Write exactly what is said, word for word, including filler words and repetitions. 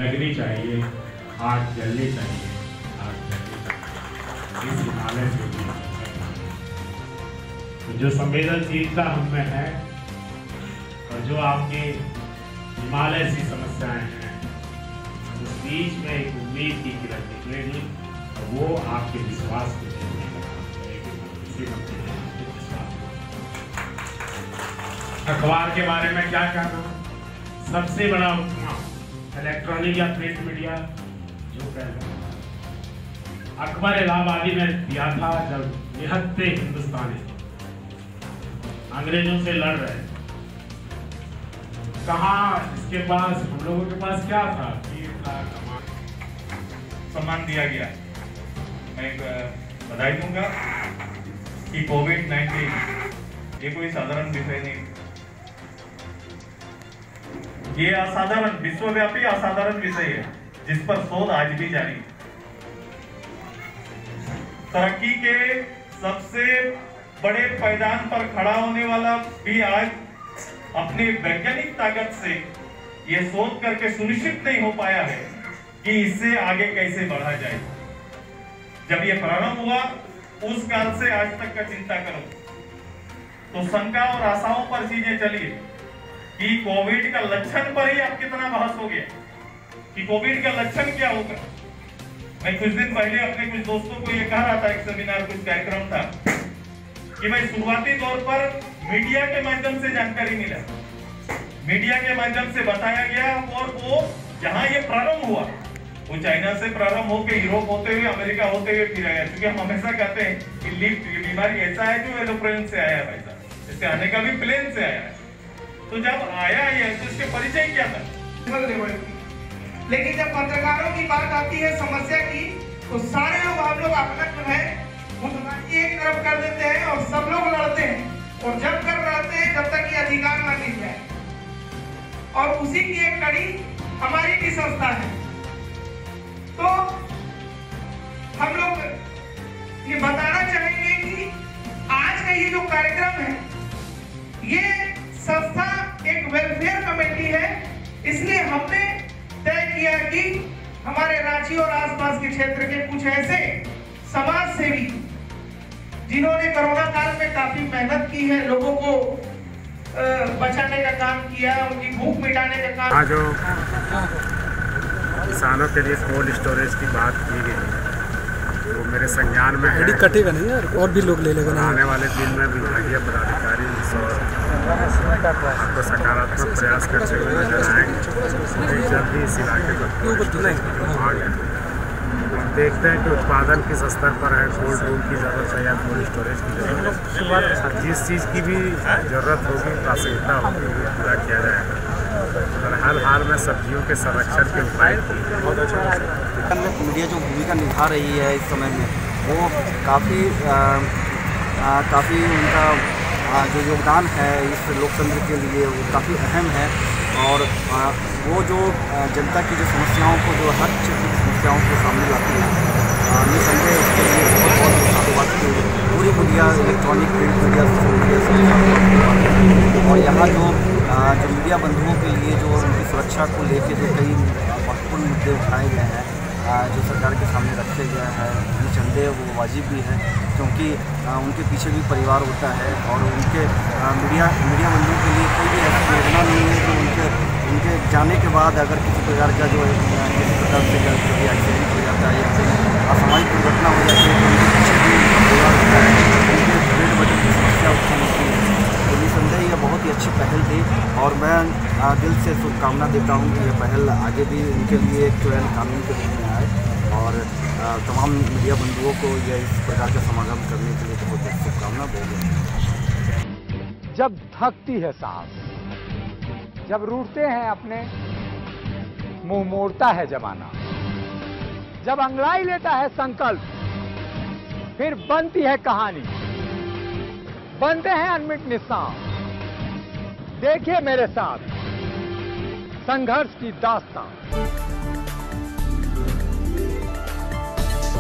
लगनी चाहिए, आग जलनी चाहिए, आग जलनी चाहिए। इस हिमालय से भी तो जो संवेदनशीलता हम में है और जो आपकी हिमालय सी समस्याएं हैं, उस बीच में एक उम्मीद की किरण निकलेगी और वो आपके विश्वास को जीतने का काम करेगी। इसी नतीजे में आपके विश्वास। अखबार के बारे में क्या कहना, सबसे बड़ा उपमा इलेक्ट्रॉनिक या प्रिंट मीडिया जो कह रहे हैं, अकबर इलाहाबादी ने दिया था जब निहत्ते हिंदुस्तानी अंग्रेजों से लड़ रहे। कहाँ इसके पास, हम लोगों के पास क्या था, तीर था, कमान, सम्मान दिया गया। मैं बधाई दूंगा कि कोविड नाइन्टीन ये कोई साधारण विषय नहीं, ये असाधारण विश्वव्यापी असाधारण विषय है जिस पर शोध आज भी जारी है। तरक्की के सबसे बड़े पैदान पर खड़ा होने वाला भी आज अपने वैज्ञानिक ताकत से यह शोध करके सुनिश्चित नहीं हो पाया है कि इससे आगे कैसे बढ़ा जाए। जब यह प्रारंभ हुआ उस काल से आज तक का चिंता करो तो शंका और आशाओं पर चीजें चली कि कोविड का लक्षण पर ही अब कितना बहस हो गया कि कोविड का लक्षण क्या होगा। मैं कुछ दिन पहले अपने कुछ दोस्तों को यह कह रहा था, एक सेमिनार कुछ कार्यक्रम था, कि भाई शुरुआती तौर पर मीडिया के माध्यम से जानकारी मिला, मीडिया के माध्यम से बताया गया और वो जहां ये प्रारंभ हुआ वो चाइना से प्रारंभ होकर यूरोप होते हुए अमेरिका होते हुए फिर आया। क्योंकि हम हमेशा कहते हैं कि लिफ्ट ये बीमारी ऐसा है जो एरोप्लेन से आया है, भाई साहब इसके आने का भी प्लेन से आया है। तो जब आया ये तो इसके परिचय क्या था, लेकिन जब पत्रकारों की बात आती है समस्या की तो सारे लोग हम लोग अपना जो है एक तरफ कर देते हैं और सब लोग लड़ते हैं और जब कर लड़ते हैं जब तक ये अधिकार न मिल जाए। और उसी की एक कड़ी हमारी भी संस्था है। तो हम लोग ये बताना चाहेंगे कि आज का ये जो कार्यक्रम है ये संस्था एक वेलफेयर कमेटी है, इसलिए हमने तय किया कि हमारे रांची और आसपास के क्षेत्र के कुछ ऐसे समाज सेवी जिन्होंने कोरोना काल में काफी मेहनत की है, लोगों को बचाने का काम किया, उनकी भूख मिटाने का काम। आज जो किसानों के लिए कोल्ड स्टोरेज की बात की गई तो मेरे संज्ञान में है, कटेगा नहीं यार, और भी लोग ले लेगा। आने वाले दिन में विभागीय पदाधिकारी आपको सकारात्मक प्रयास करते हुए नजर आएंगे। जब भी इस इलाके पर मांग है, देखते हैं कि उत्पादन किस स्तर पर है, कोल्ड रूम की जरूरत है या कोल्ड स्टोरेज की जरूरत है। जिस चीज़ की भी जरूरत होगी, प्राथमिकता होगी, पूरा किया जाएगा। और हर हाल में सब्जियों के संरक्षण के उपाय मीडिया जो भूमिका निभा रही है इस समय में वो काफ़ी काफ़ी उनका आ, जो योगदान है इस लोकतंत्र के लिए वो काफ़ी अहम है। और आ, वो जो आ, जनता की जो समस्याओं को, जो हर क्षेत्र की समस्याओं को सामने लाती है, निसंदेह उसके लिए बहुत बहुत साधुवाद की पूरी media, electronic print media, social media. और यहाँ जो आ, जो मीडिया बंधुओं के लिए जो उनकी सुरक्षा को लेकर जो कई महत्वपूर्ण मुद्दे उठाए गए हैं, जो सरकार के सामने रखे गए हैं, निसंदेह वो वाजिब भी है क्योंकि उनके पीछे भी परिवार होता है। और उनके मीडिया मीडिया बंधुओं के लिए कोई भी ऐसी योजना नहीं है जो उनके उनके जाने के बाद अगर किसी प्रकार का जो किसी प्रकार से कभी एक्सीडेंट हो जाता है या फिर असामाजिक दुर्घटना हो जाती है तो उनके पीछे भी परिवार होता है, उनके पेट बचने की समस्या उत्पन्न होती है। तो निसंदेह ये बहुत ही अच्छी पहल थी और मैं दिल से शुभकामना देता हूँ कि ये पहल आगे भी उनके लिए एक जो है कानून के रूप में आए और तमाम मीडिया बंधुओं को ये इस प्रकार का समागम करने के लिए बहुत बहुत शुभकामना देंगे। जब थकती है सांस, जब रूठते हैं अपने, मुंह मोड़ता है जमाना, जब अंगड़ाई लेता है संकल्प, फिर बनती है कहानी, बनते हैं अनमिट निशान। देखिए मेरे साथ संघर्ष की दास्तान।